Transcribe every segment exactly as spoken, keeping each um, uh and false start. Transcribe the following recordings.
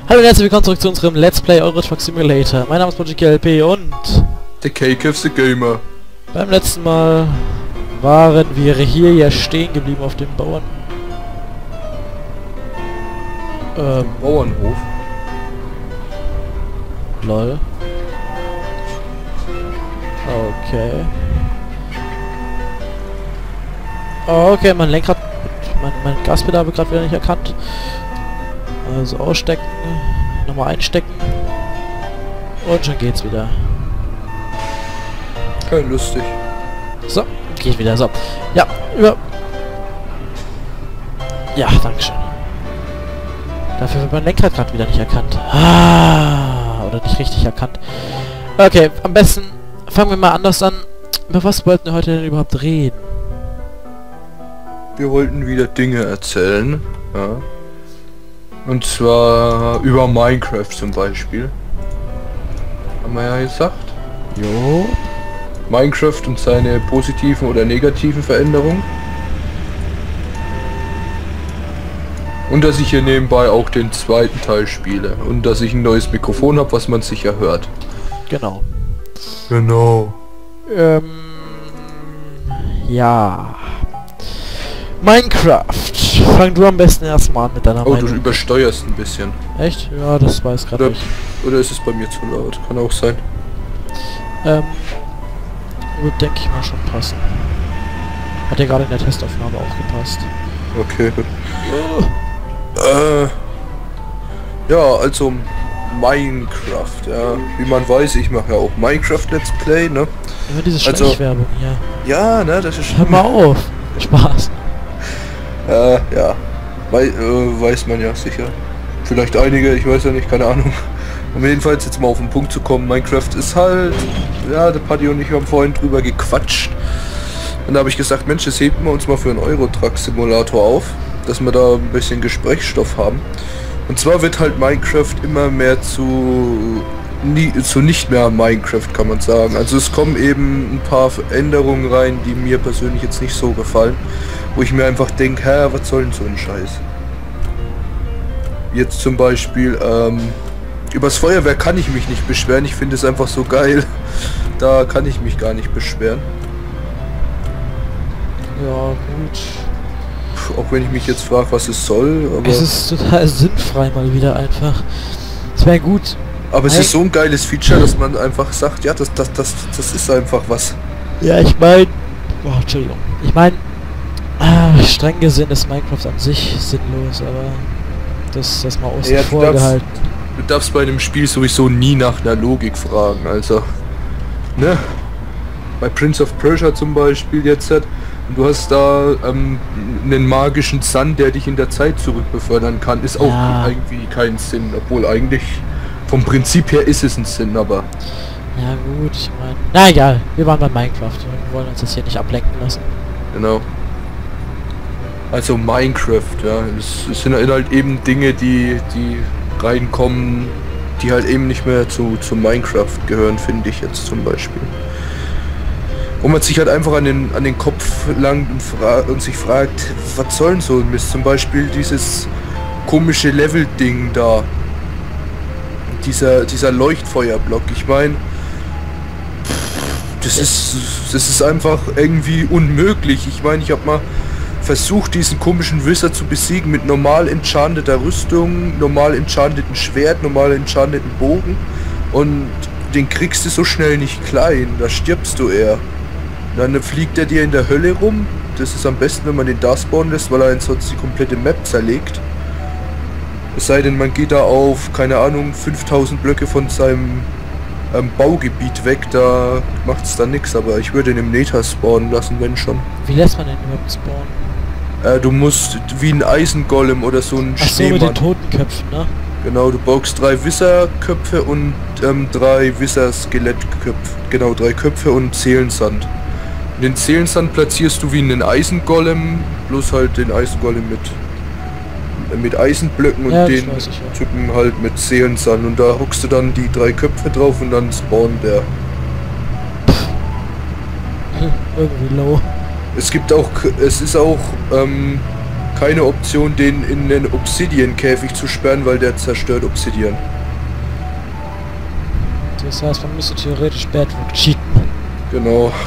Hallo und herzlich willkommen zurück zu unserem Let's Play Euro Truck Simulator. Mein Name ist Project L P und der Cake of the Gamer. Beim letzten Mal waren wir hier ja stehen geblieben auf dem Bauern. Ähm, Bauernhof. Lol. Okay. Okay, mein Lenkrad, mein, mein Gaspedal wird gerade wieder nicht erkannt. Also ausstecken, nochmal einstecken und schon geht's wieder. Kein lustig. So, geht wieder. So, ja, über. Ja, dankeschön. Dafür wird mein Lenkrad gerade wieder nicht erkannt. Ah, oder nicht richtig erkannt. Okay, am besten fangen wir mal anders an. Über was wollten wir heute denn überhaupt reden? Wir wollten wieder Dinge erzählen. Ja. Und zwar über Minecraft zum Beispiel. Haben wir ja gesagt. Jo. Minecraft und seine positiven oder negativen Veränderungen. Und dass ich hier nebenbei auch den zweiten Teil spiele. Und dass ich ein neues Mikrofon habe, was man sicher hört. Genau. Genau. Ähm... Ja... Minecraft. Fang du am besten erstmal an mit deiner Oh, Meinung. du übersteuerst ein bisschen. Echt? Ja, das weiß gerade Oder, nicht. oder ist es bei mir zu laut? Kann auch sein. Ähm... Wird, denke ich mal, schon passen. Hat ja gerade in der Testaufnahme auch gepasst. Okay. Äh, ja, also Minecraft, ja. Wie man weiß, ich mache ja auch Minecraft Let's Play, ne? Immer diese Also- Schleichwerbung, ja. Ja, ne, das ist... Hör mal auf. Spaß. Äh, ja. Wei äh, weiß man ja sicher. Vielleicht einige, ich weiß ja nicht, keine Ahnung. Um jedenfalls jetzt mal auf den Punkt zu kommen, Minecraft ist halt... Ja, der Paddy und ich haben vorhin drüber gequatscht. Und da habe ich gesagt, Mensch, das heben wir uns mal für einen Euro Truck Simulator auf, dass wir da ein bisschen Gesprächsstoff haben. Und zwar wird halt Minecraft immer mehr zu... Nie, zu nicht mehr Minecraft, kann man sagen. Also es kommen eben ein paar Veränderungen rein, die mir persönlich jetzt nicht so gefallen. Wo ich mir einfach denke, hä, was soll denn so ein Scheiß? Jetzt zum Beispiel, ähm... übers Feuerwerk kann ich mich nicht beschweren. Ich finde es einfach so geil. Da kann ich mich gar nicht beschweren. Ja, gut. Puh, auch wenn ich mich jetzt frage, was es soll. Aber Es ist total sinnfrei mal wieder einfach. Es wäre gut. Aber es Nein. ist so ein geiles Feature, dass man einfach sagt, ja, das, das, das, das ist einfach was. Ja, ich meine... Oh, Entschuldigung. Ich meine... Ah, streng gesehen ist Minecraft an sich sinnlos, aber... Das, das mal außen Ja, du vor darfst- gehalten. Du darfst bei einem Spiel sowieso nie nach einer Logik fragen, also... Ne? Bei Prince of Persia zum Beispiel jetzt hat... Du hast da ähm, einen magischen Sand, der dich in der Zeit zurückbefördern kann. Ist auch Ja. irgendwie kein Sinn, obwohl eigentlich... Vom Prinzip her ist es ein Sinn, aber... Ja gut, ich meine... Na egal, wir waren bei Minecraft. Wir wollen uns das hier nicht ablenken lassen. Genau. Also Minecraft, ja. Es, es sind halt eben Dinge, die, die reinkommen, die halt eben nicht mehr zu, zu Minecraft gehören, finde ich jetzt zum Beispiel. Wo man sich halt einfach an den, an den Kopf langt und, fra und sich fragt, was soll denn so ein Mist? Zum Beispiel dieses komische Level-Ding da. Dieser, dieser Leuchtfeuerblock. Ich meine, das ist, das ist einfach irgendwie unmöglich. Ich meine, ich habe mal versucht, diesen komischen Wizard zu besiegen mit normal enchanteter Rüstung, normal enchanteten Schwert, normal enchanteten Bogen. Und den kriegst du so schnell nicht klein. Da stirbst du eher. Dann fliegt er dir in der Hölle rum. Das ist am besten, wenn man den da spawnen lässt, weil er ansonsten die komplette Map zerlegt. Es sei denn, man geht da auf, keine Ahnung, fünftausend Blöcke von seinem ähm, Baugebiet weg, da macht es dann nichts, aber ich würde ihn im Nether spawnen lassen, wenn schon. Wie lässt man denn überhaupt spawnen? Äh, du musst wie ein Eisengolem oder so ein Ach so, mit den Schneemann. Totenköpfen, ne? Genau, du baust drei Wisserköpfe und ähm, drei Wisser-Skelettköpfe. Genau, drei Köpfe und Seelensand. Den Seelensand platzierst du wie einen Eisengolem, bloß halt den Eisengolem mit mit Eisenblöcken und Ja, das den weiß ich, ja. Typen halt mit Seelensand und da hockst du dann die drei Köpfe drauf und dann spawnt der. Irgendwie low. Es gibt auch, es ist auch ähm, keine Option, den in den Obsidian-Käfig zu sperren, weil der zerstört Obsidian. Das heißt, man müsste theoretisch Bedrock cheaten. Genau. Ja,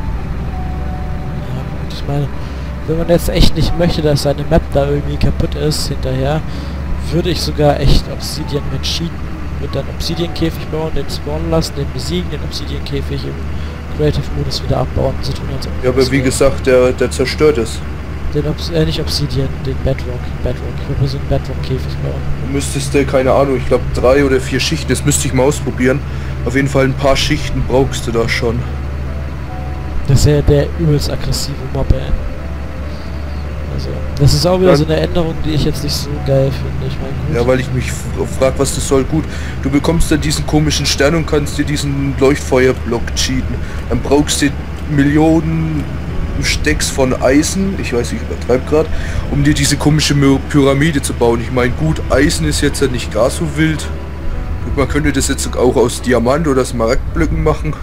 gut, ich meine, wenn man jetzt echt nicht möchte, dass seine Map da irgendwie kaputt ist hinterher, würde ich sogar echt Obsidian mit cheaten. Würde dann Obsidian-Käfig bauen, den spawnen lassen, den besiegen, den Obsidian-Käfig im Creative-Modus wieder abbauen. So tun, als ob Ja, aber wie gesagt, der, der zerstört es. Den Obs äh, nicht Obsidian, den Bedrock. Bedrock. Ich würde so einen Bedrock-Käfig bauen. Du müsstest, äh, keine Ahnung, ich glaube drei oder vier Schichten, das müsste ich mal ausprobieren. Auf jeden Fall ein paar Schichten brauchst du da schon. Das ist ja der übelst aggressive Mob, ey. Also, das ist auch wieder ja. so eine Änderung, die ich jetzt nicht so geil finde. Ich meine, gut. Ja, weil ich mich frage, was das soll. Gut, du bekommst dann diesen komischen Stern und kannst dir diesen Leuchtfeuerblock cheaten. Dann brauchst du Millionen Stacks von Eisen, ich weiß, ich übertreibe gerade, um dir diese komische Pyramide zu bauen. Ich meine, gut, Eisen ist jetzt ja nicht gar so wild. Man könnte das jetzt auch aus Diamant oder Smaragdblöcken machen.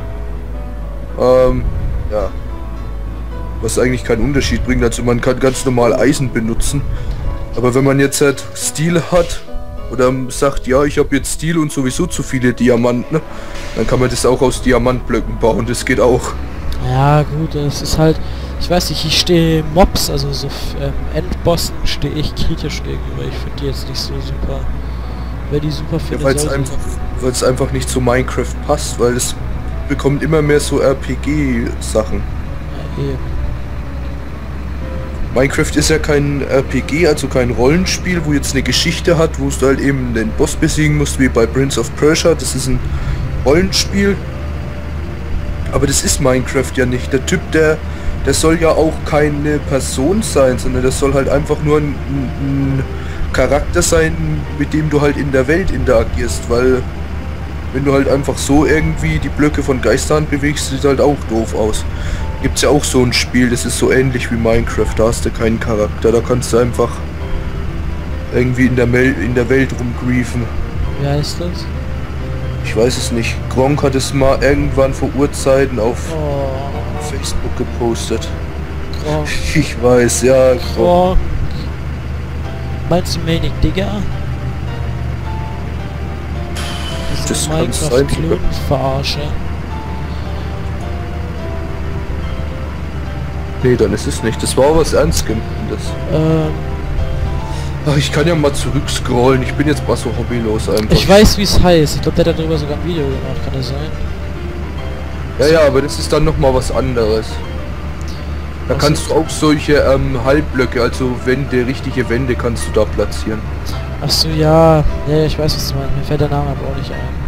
Ähm, ja. Was eigentlich keinen Unterschied bringt. Also man kann ganz normal Eisen benutzen. Aber wenn man jetzt halt Stil hat oder sagt, ja, ich habe jetzt Stil und sowieso zu viele Diamanten, dann kann man das auch aus Diamantblöcken bauen. Das geht auch. Ja gut, es ist halt, ich weiß nicht, ich stehe Mobs, also so ähm, Endbossen stehe ich kritisch gegenüber. Ich finde die jetzt nicht so super. Wer die super findet, ja, weil es einfach, weil es einfach nicht zu Minecraft passt, weil es bekommt immer mehr so R P G-Sachen. Ja, eben. Minecraft ist ja kein R P G, also kein Rollenspiel, wo jetzt eine Geschichte hat, wo du halt eben den Boss besiegen musst, wie bei Prince of Persia. Das ist ein Rollenspiel. Aber das ist Minecraft ja nicht. Der Typ, der, der soll ja auch keine Person sein, sondern das soll halt einfach nur ein, ein Charakter sein, mit dem du halt in der Welt interagierst, weil wenn du halt einfach so irgendwie die Blöcke von Geisterhand bewegst, sieht halt auch doof aus. Gibt's ja auch so ein Spiel, das ist so ähnlich wie Minecraft, da hast du keinen Charakter, da kannst du einfach irgendwie in der, Mel in der Welt rumgriefen. Wie heißt das? Ich weiß es nicht. Gronk hat es mal irgendwann vor Urzeiten auf Oh. Facebook gepostet. Gronk. Ich weiß, ja. Gronk. Gronk. Meinst du Manic Digger? Das kann sein. Verarsche. Nee, dann ist es nicht. Das war was ernst gemeintes. Ähm, Ach, ich kann ja mal zurückscrollen. Ich bin jetzt mal so hobbylos einfach. ich weiß, wie es heißt. Ich glaube, der hat darüber sogar ein Video gemacht. Kann das sein? Ja, ja, aber das ist dann noch mal was anderes. Da Was kannst ist- du auch solche ähm, Halbblöcke, also Wände, richtige Wände kannst du da platzieren. Ach so, ja. Ja, ich weiß, was du meinst. Mir fällt der Name aber auch nicht ein.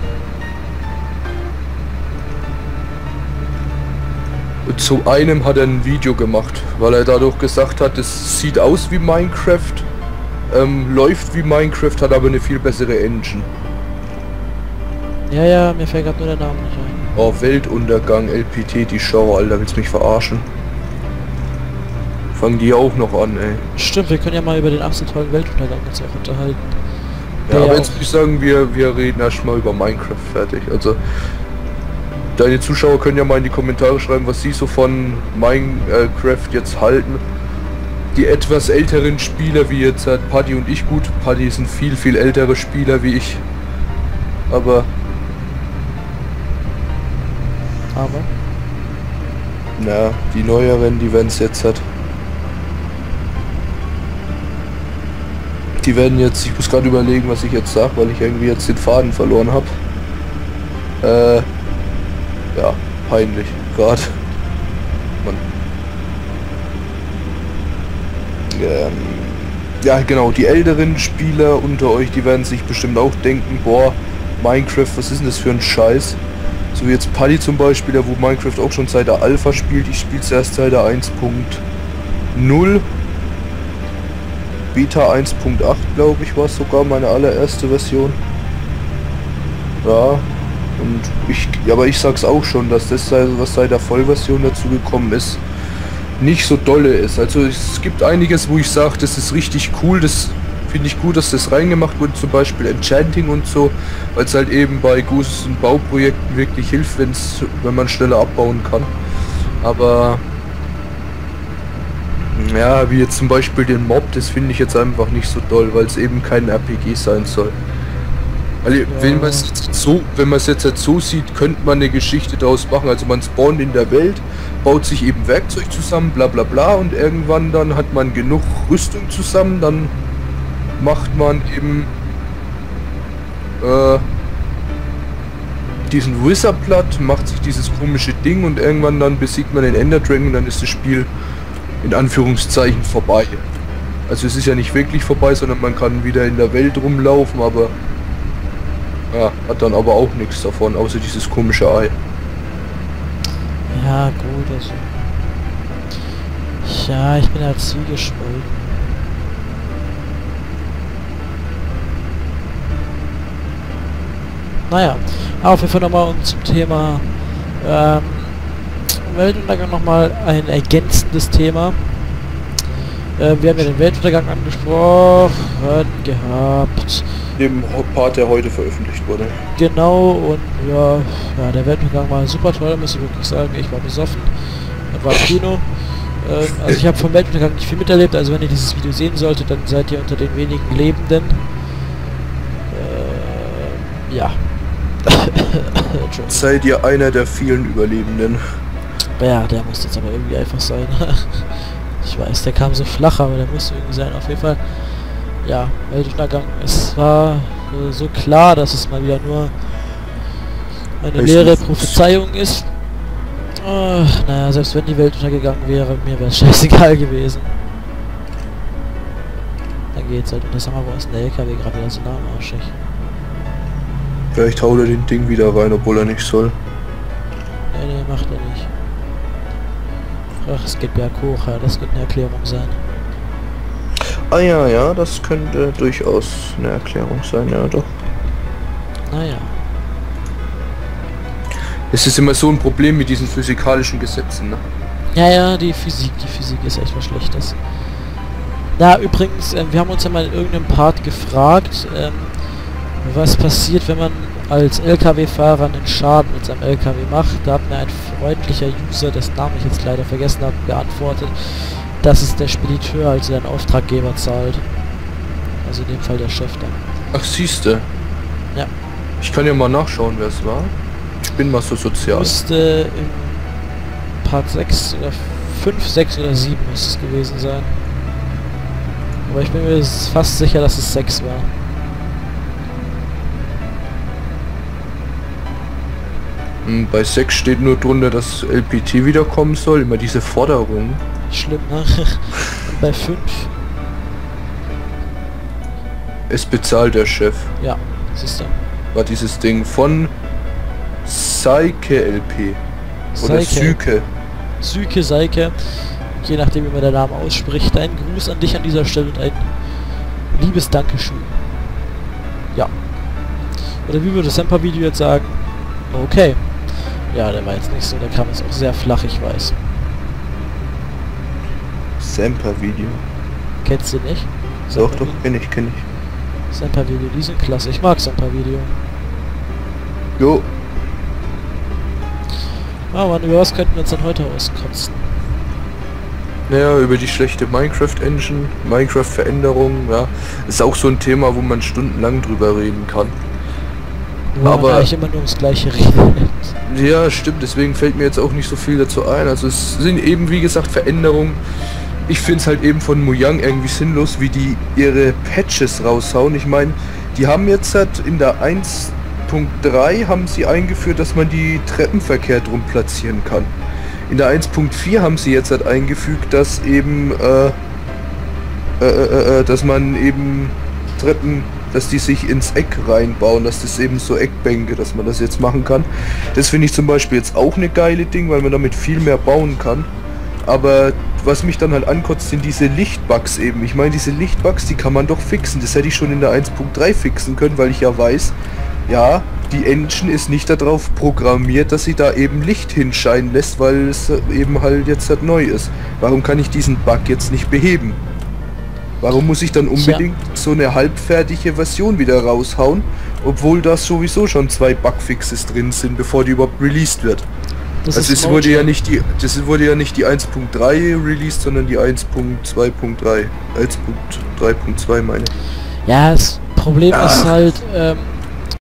Und zu einem hat er ein Video gemacht, weil er dadurch gesagt hat, es sieht aus wie Minecraft, ähm, läuft wie Minecraft, hat aber eine viel bessere Engine. Ja, ja, mir fällt gerade nur der Name nicht ein. Oh, Weltuntergang, L P T, die Show, Alter, willst mich verarschen? Fangen die auch noch an, ey. Stimmt, wir können ja mal über den absolut tollen Weltuntergang uns auch unterhalten. Ja, Der aber ja jetzt würde ich sagen, wir, wir reden erst mal über Minecraft fertig. Also, deine Zuschauer können ja mal in die Kommentare schreiben, was sie so von Minecraft jetzt halten. Die etwas älteren Spieler, wie jetzt halt Paddy und ich, gut, Paddy ist ein viel, viel älterer Spieler wie ich. Aber, Aber, na, die neueren, die werden es jetzt halt. Die werden jetzt, ich muss gerade überlegen, was ich jetzt sage, weil ich irgendwie jetzt den Faden verloren habe. Äh, ja, peinlich, gerade. Mann. Ähm, ja, genau, die älteren Spieler unter euch, die werden sich bestimmt auch denken, boah, Minecraft, was ist denn das für ein Scheiß? So wie jetzt Paddy zum Beispiel, der wo Minecraft auch schon seit der Alpha spielt, ich spiele es erst seit der eins Punkt null. Beta eins Punkt acht, glaube ich, war es sogar meine allererste Version. Ja, und ich, ja, aber ich sag's auch schon, dass das, was seit der Vollversion dazu gekommen ist, nicht so dolle ist. Also es gibt einiges, wo ich sage, das ist richtig cool, das finde ich gut, dass das reingemacht wurde, zum Beispiel Enchanting und so, weil es halt eben bei großen Bauprojekten wirklich hilft, wenn's, wenn man schneller abbauen kann. Aber Ja, wie jetzt zum Beispiel den Mob, das finde ich jetzt einfach nicht so doll, weil es eben kein R P G sein soll. Also, ja. wenn man es so, wenn man es jetzt halt so sieht, könnte man eine Geschichte daraus machen. Also man spawnt in der Welt, baut sich eben Werkzeug zusammen, bla bla bla, und irgendwann dann hat man genug Rüstung zusammen, dann macht man eben äh, diesen Wizard platt, macht sich dieses komische Ding und irgendwann dann besiegt man den Ender Dragon und dann ist das Spiel in Anführungszeichen vorbei. Also es ist ja nicht wirklich vorbei, sondern man kann wieder in der Welt rumlaufen, aber ja, hat dann aber auch nichts davon, außer dieses komische Ei. Ja, gut, also. Ja, ich bin halt zwiegespalten. Naja, auf jeden Fall nochmal zum Thema ähm, Weltuntergang nochmal ein ergänzendes Thema. Äh, wir haben ja den Weltuntergang angesprochen gehabt. Dem Part, der heute veröffentlicht wurde. Genau, und ja, ja, der Weltuntergang war super toll, muss ich wirklich sagen. Ich war besoffen, war im Kino. Ähm, also ich habe vom Weltuntergang nicht viel miterlebt, also wenn ihr dieses Video sehen solltet, dann seid ihr unter den wenigen Lebenden. Äh, ja. Seid ihr einer der vielen Überlebenden? Ja, der muss jetzt aber irgendwie einfach sein. Ich weiß, der kam so flach, aber der muss irgendwie sein. Auf jeden Fall, ja, Weltuntergang. Es war äh, so klar, dass es mal wieder nur eine ich leere Prophezeiung ist. Oh, naja, selbst wenn die Welt untergegangen wäre, mir wäre es scheißegal gewesen. Dann geht's halt. Und das haben wir bei uns in der L K W gerade wieder so nah am Arsch. Vielleicht haut er den Ding wieder rein, obwohl er nicht soll. Nee, nee, macht er nicht. Ach, es geht berghoch, ja, das könnte eine Erklärung sein. Ah ja, ja, das könnte durchaus eine Erklärung sein, ja doch. Naja. Es ist immer so ein Problem mit diesen physikalischen Gesetzen, ne? Ja, ja, die Physik, die Physik ist echt was Schlechtes. Na, übrigens, äh, wir haben uns ja mal in irgendeinem Part gefragt, ähm, was passiert, wenn man als L K W-Fahrer einen Schaden mit seinem L K W macht. Da hat mir ein freundlicher User, dessen Namen ich jetzt leider vergessen habe, geantwortet, dass es der Spediteur, also den Auftraggeber, zahlt. Also in dem Fall der Chef dann. Ach, siehste. Ja. Ich kann ja mal nachschauen, wer es war. Ich bin mal so sozial. Müsste im Part sechs oder fünf, sechs oder sieben muss es gewesen sein. Aber ich bin mir fast sicher, dass es sechs war. Bei sechs steht nur drunter, dass L P T wiederkommen soll. Immer diese Forderung. Schlimm, ne? Und bei fünf? Es bezahlt der Chef. Ja, siehst du. War dieses Ding von Seike L P. Oder Syke. Syke, Seike. Je nachdem, wie man den Namen ausspricht. Ein Gruß an dich an dieser Stelle und ein liebes Dankeschön. Ja. Oder wie würde Semper-Video jetzt sagen? Okay. Ja, der war jetzt nicht so, der kam jetzt auch sehr flach, ich weiß. Semper-Video. Kennst du nicht? Doch, doch, kenn ich, kenn ich. Semper-Video, die sind klasse. Ich mag Semper-Video. Jo. Ah, Mann, über was könnten wir uns dann heute auskotzen? Naja, über die schlechte Minecraft-Engine, Minecraft-Veränderungen, ja. Ist auch so ein Thema, wo man stundenlang drüber reden kann. Wo aber man eigentlich immer nur ums Gleiche redet. Ja, stimmt, deswegen fällt mir jetzt auch nicht so viel dazu ein. Also es sind eben, wie gesagt, Veränderungen. Ich finde es halt eben von Mojang irgendwie sinnlos, wie die ihre Patches raushauen. Ich meine, die haben jetzt halt in der eins Punkt drei haben sie eingeführt, dass man die Treppen verkehrt rum platzieren kann. In der eins Punkt vier haben sie jetzt halt eingefügt, dass eben, äh, äh, äh, äh, dass man eben Treppen, dass die sich ins Eck reinbauen, dass das eben so Eckbänke, dass man das jetzt machen kann. Das finde ich zum Beispiel jetzt auch eine geile Ding, weil man damit viel mehr bauen kann. Aber was mich dann halt ankotzt, sind diese Lichtbugs eben. Ich meine, diese Lichtbugs, die kann man doch fixen. Das hätte ich schon in der eins Punkt drei fixen können, weil ich ja weiß, ja, die Engine ist nicht darauf programmiert, dass sie da eben Licht hinscheinen lässt, weil es eben halt jetzt halt neu ist. Warum kann ich diesen Bug jetzt nicht beheben? Warum muss ich dann unbedingt ja. so eine halbfertige Version wieder raushauen, obwohl da sowieso schon zwei Bugfixes drin sind, bevor die überhaupt released wird? Das also ist es wurde ja Mojang. nicht die, das wurde ja nicht die eins Punkt drei released, sondern die eins Punkt zwei Punkt drei. eins Punkt drei Punkt zwei meine. Ja, das Problem Ach. ist halt, ähm,